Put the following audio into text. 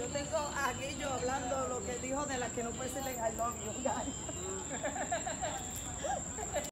Yo tengo aquí yo hablando lo que dijo de las que no puede decirle I love you, guys.